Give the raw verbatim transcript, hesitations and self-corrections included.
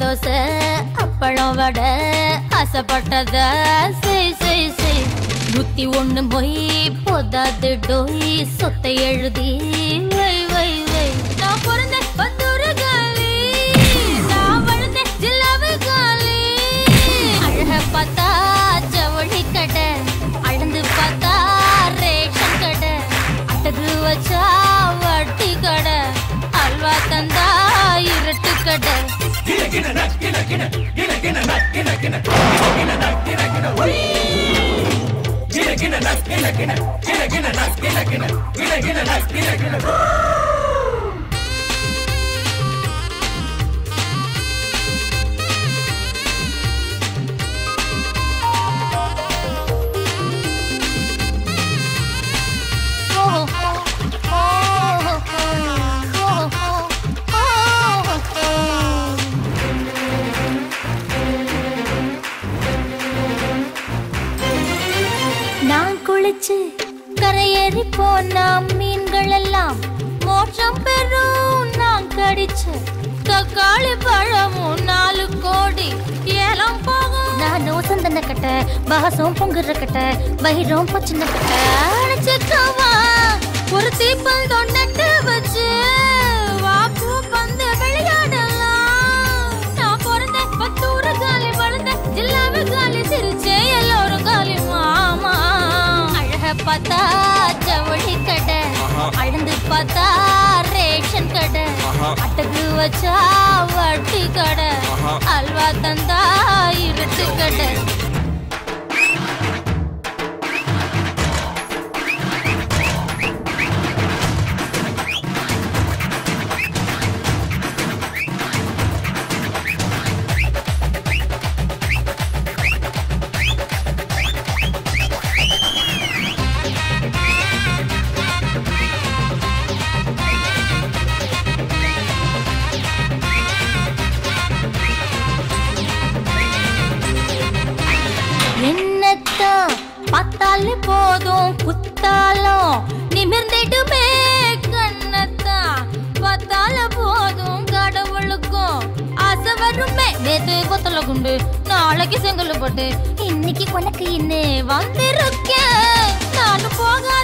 தோசை அப்பளம் வடை ஆசைப்பட்டத செய் செய் செய் புத்தி ஒண்ணு போய் போதாது டோய் சொத்தை எழுதி வை வை வை நான் பிறந்த பத்தூரு காலி நான் வளர்ந்த ஜில்லாவு காலி அழக பார்த்தா ஜவுளி கடை அளந்து பார்த்தா ரேஷன் கடை அட்டகு வச்சா வட்டி கடை அல்வா தந்தா இருட்டு கடை கரையேறி போனா மீன்கள் எல்லாம் மோட்சம் பெறும் நான் கடிச்சு தக்காளி பழமும் நாலு கோடி ஏலம் போகும் நானும் சந்தன கட்ட பாசம் பொங்குற கட்ட வயிறும் பச்சின கட்ட அழைச்சிக்கவா ஒரு தீப்பல் தொண்டட்டு வச்சு வாக்கு வந்து விளையாடலாம் நான் பிறந்த பத்தூரு காலி வளர்ந்த ஜில்லாவு காலி சிரிச்சே எல்லோரும் காலி மாமா பார்த்தா ஜவுளி கடை அளந்து பார்த்தா ரேஷன் கடை அட்டகு வச்சா வட்டி கடை அல்வா தந்தா இருட்டு கடை பார்த்தாலே போதும் குத்தாலும் நிமிர்ந்திடுமே கண்ணத்தான் பார்த்தால போதும் கடவுளுக்கும் ஆசை வருமே நேத்து கொத்தல குண்டு நாளைக்கு செங்கல் போட்டு இன்னைக்கு உனக்கு இன்னே வந்திருக்கேன் நானும் போக